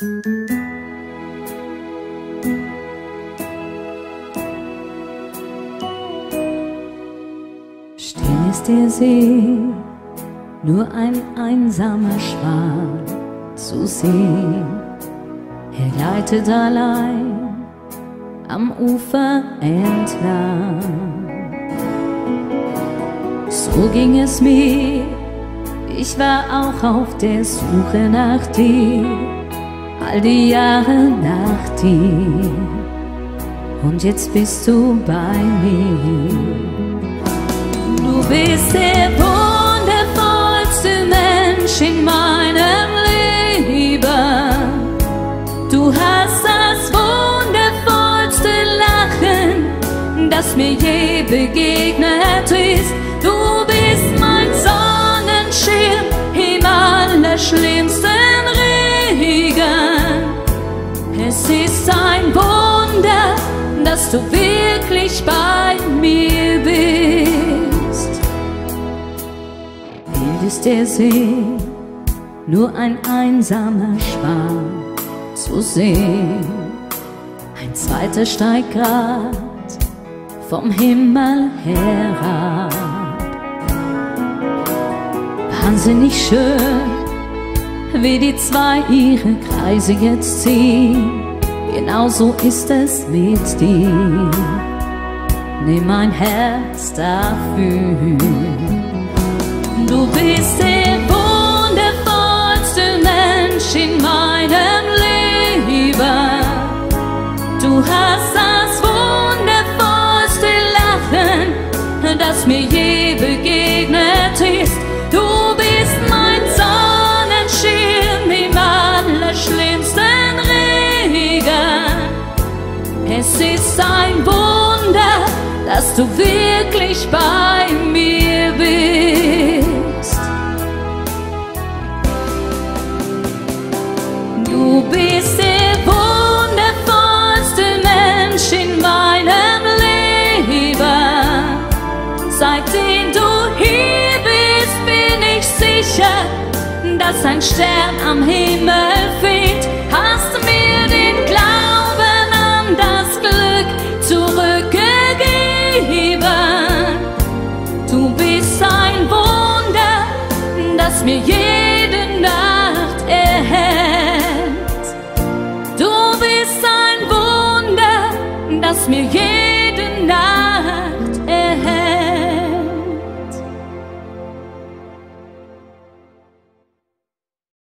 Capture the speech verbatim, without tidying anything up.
Still ist der See, nur ein einsamer Schwan zu sehen. Er gleitet allein am Ufer entlang. So ging es mir, ich war auch auf der Suche nach dir, all die Jahre nach dir. Und jetzt bist du bei mir. Du bist der wundervollste Mensch in meinem Leben. Du hast das wundervollste Lachen, das mir je begegnet ist. Du bist mein Sonnenschirm im allerschlimmsten Regen. Es ist ein Wunder, dass du wirklich bei mir bist. Wild ist der See, nur ein einsamer Schwan zu sehen. Ein zweiter steigt grad vom Himmel herab. Wahnsinnig schön, wie die zwei ihre Kreise jetzt ziehen. Genauso ist es mit dir. Nimm mein Herz dafür. Du bist der wundervollste Mensch in meinem Leben. Du hast das wundervollste Lachen, das mir je begegnet ist. Du bist mein Sonnenschirm im allerschlimmsten Regen. Es ist ein Wunder, dass du wirklich bei mir bist. Du bist der wundervollste Mensch in meinem Leben. Seitdem du hier bist, bin ich sicher, dass ein Stern am Himmel fehlt.